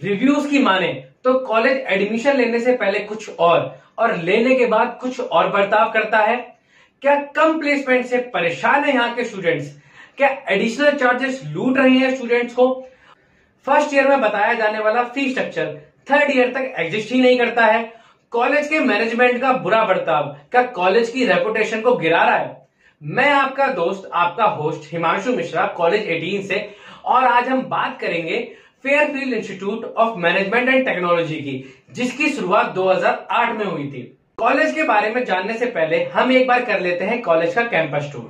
Reviews की माने तो कॉलेज एडमिशन लेने से पहले कुछ और लेने के बाद कुछ और बर्ताव करता है। क्या कम प्लेसमेंट से परेशान है यहाँ के स्टूडेंट्स? क्या एडिशनल चार्जेस लूट रहे हैं स्टूडेंट्स को? फर्स्ट ईयर में बताया जाने वाला फी स्ट्रक्चर थर्ड ईयर तक एग्जिस्ट ही नहीं करता है। कॉलेज के मैनेजमेंट का बुरा बर्ताव क्या कॉलेज की रेपुटेशन को गिरा रहा है? मैं आपका दोस्त, आपका होस्ट हिमांशु मिश्रा, कॉलेज 18 से, और आज हम बात करेंगे Fairfield Institute of Management and Technology की, जिसकी शुरुआत 2008 में हुई थी। कॉलेज के बारे में जानने से पहले हम एक बार कर लेते हैं कॉलेज का कैंपस टूर।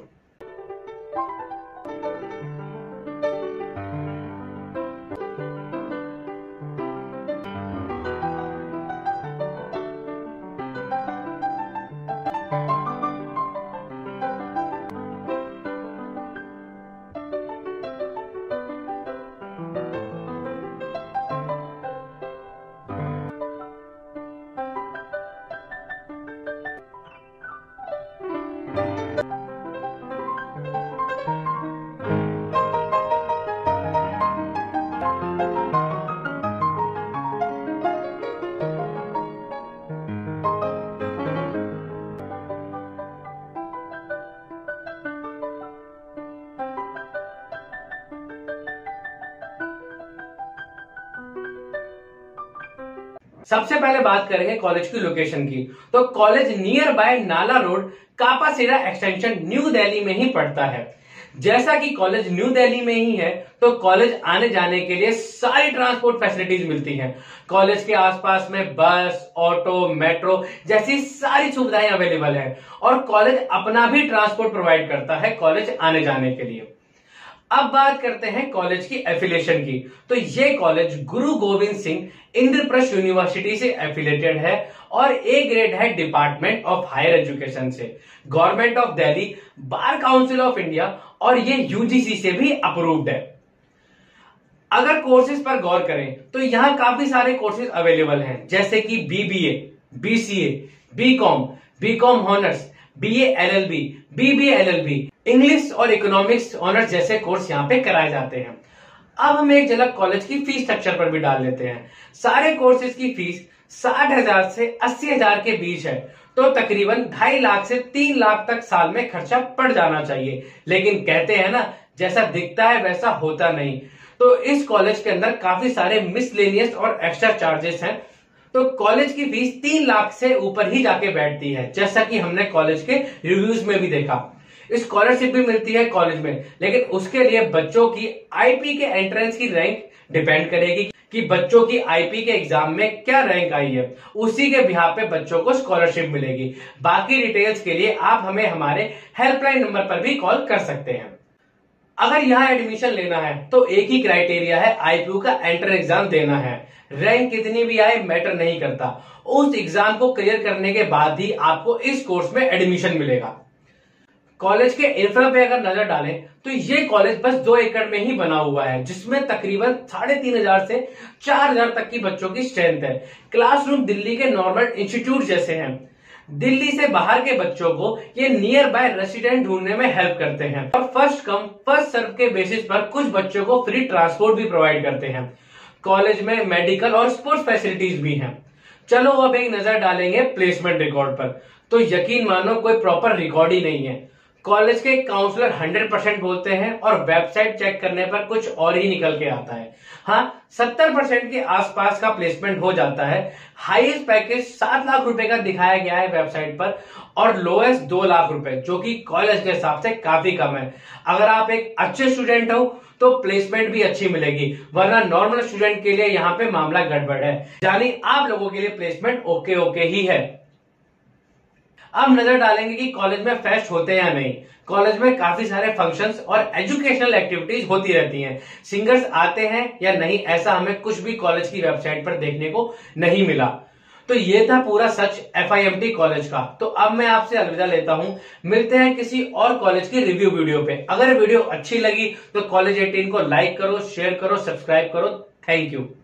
सबसे पहले बात करेंगे कॉलेज की लोकेशन की। तो college nearby Nala road, Kapashera extension, new Delhi में ही पड़ता है। जैसा कि कॉलेज न्यू दिल्ली में ही है तो कॉलेज आने जाने के लिए सारी ट्रांसपोर्ट फैसिलिटीज मिलती हैं। कॉलेज के आसपास में बस, ऑटो, मेट्रो जैसी सारी सुविधाएं अवेलेबल है और कॉलेज अपना भी ट्रांसपोर्ट प्रोवाइड करता है कॉलेज आने जाने के लिए। अब बात करते हैं कॉलेज की एफिलिएशन की। तो ये कॉलेज गुरु गोविंद सिंह इंद्रप्रस्थ यूनिवर्सिटी से एफिलेटेड है और ए ग्रेड है डिपार्टमेंट ऑफ हायर एजुकेशन से, government of Delhi, bar council of India और ये यूजीसी से भी अप्रूव्ड है। अगर कोर्सेज पर गौर करें तो यहाँ काफी सारे कोर्सेज अवेलेबल हैं, जैसे कि BBA, BCA, BCom honours, BA LLB, BBA LLB, English और इकोनॉमिक्स ऑनर्स जैसे कोर्स यहाँ पे कराए जाते हैं। अब हम एक झलक कॉलेज की फीस स्ट्रक्चर पर भी डाल लेते हैं। सारे कोर्सेज की फीस 60,000 से 80,000 के बीच है, तो तकरीबन 2.5 लाख से 3 लाख तक साल में खर्चा पड़ जाना चाहिए। लेकिन कहते हैं ना, जैसा दिखता है वैसा होता नहीं। तो इस कॉलेज के अंदर काफी सारे मिसलेनियस और एक्स्ट्रा चार्जेस हैं, तो कॉलेज की फीस 3 लाख से ऊपर ही जाके बैठती है, जैसा कि हमने कॉलेज के रिव्यूज में भी देखा। स्कॉलरशिप भी मिलती है कॉलेज में, लेकिन उसके लिए बच्चों की आईपी के एंट्रेंस की रैंक डिपेंड करेगी कि बच्चों की आईपी के एग्जाम में क्या रैंक आई है, उसी के बिहाफ पे बच्चों को स्कॉलरशिप मिलेगी। बाकी डिटेल्स के लिए आप हमें हमारे हेल्पलाइन नंबर पर भी कॉल कर सकते हैं। अगर यहाँ एडमिशन लेना है तो एक ही क्राइटेरिया है, आईपीयू का एंट्रेंस एग्जाम देना है। रैंक कितनी भी आए मैटर नहीं करता, उस एग्जाम को क्लियर करने के बाद ही आपको इस कोर्स में एडमिशन मिलेगा। कॉलेज के इंफ्रा पे अगर नजर डालें तो ये कॉलेज बस 2 एकड़ में ही बना हुआ है, जिसमें तकरीबन 3,500 से 4,000 तक की बच्चों की स्ट्रेंथ है। क्लासरूम दिल्ली के नॉर्मल इंस्टीट्यूट जैसे हैं। दिल्ली से बाहर के बच्चों को ये नियर बाय रेसिडेंट ढूंढने में हेल्प करते हैं और फर्स्ट कम फर्स्ट सर्व के बेसिस पर कुछ बच्चों को फ्री ट्रांसपोर्ट भी प्रोवाइड करते हैं। कॉलेज में मेडिकल और स्पोर्ट्स फैसिलिटीज भी हैं। चलो अब एक नजर डालेंगे प्लेसमेंट रिकॉर्ड पर। तो यकीन मानो कोई प्रॉपर रिकॉर्ड ही नहीं है। कॉलेज के काउंसलर 100% बोलते हैं और वेबसाइट चेक करने पर कुछ और ही निकल के आता है। हाँ, 70% के आसपास का प्लेसमेंट हो जाता है। हाईएस्ट पैकेज 7 लाख रुपए का दिखाया गया है वेबसाइट पर और लोएस्ट 2 लाख रुपए, जो कि कॉलेज के हिसाब से काफी कम है। अगर आप एक अच्छे स्टूडेंट हो तो प्लेसमेंट भी अच्छी मिलेगी, वरना नॉर्मल स्टूडेंट के लिए यहाँ पे मामला गड़बड़ है। यानी आप लोगों के लिए प्लेसमेंट ओके ही है। अब नजर डालेंगे कि कॉलेज में फेस्ट होते हैं या नहीं। कॉलेज में काफी सारे फंक्शंस और एजुकेशनल एक्टिविटीज होती रहती हैं। सिंगर्स आते हैं या नहीं, ऐसा हमें कुछ भी कॉलेज की वेबसाइट पर देखने को नहीं मिला। तो ये था पूरा सच FIMT कॉलेज का। तो अब मैं आपसे अलविदा लेता हूं। मिलते हैं किसी और कॉलेज की रिव्यू वीडियो पे। अगर वीडियो अच्छी लगी तो कॉलेज 18 को लाइक करो, शेयर करो, सब्सक्राइब करो। Thank you.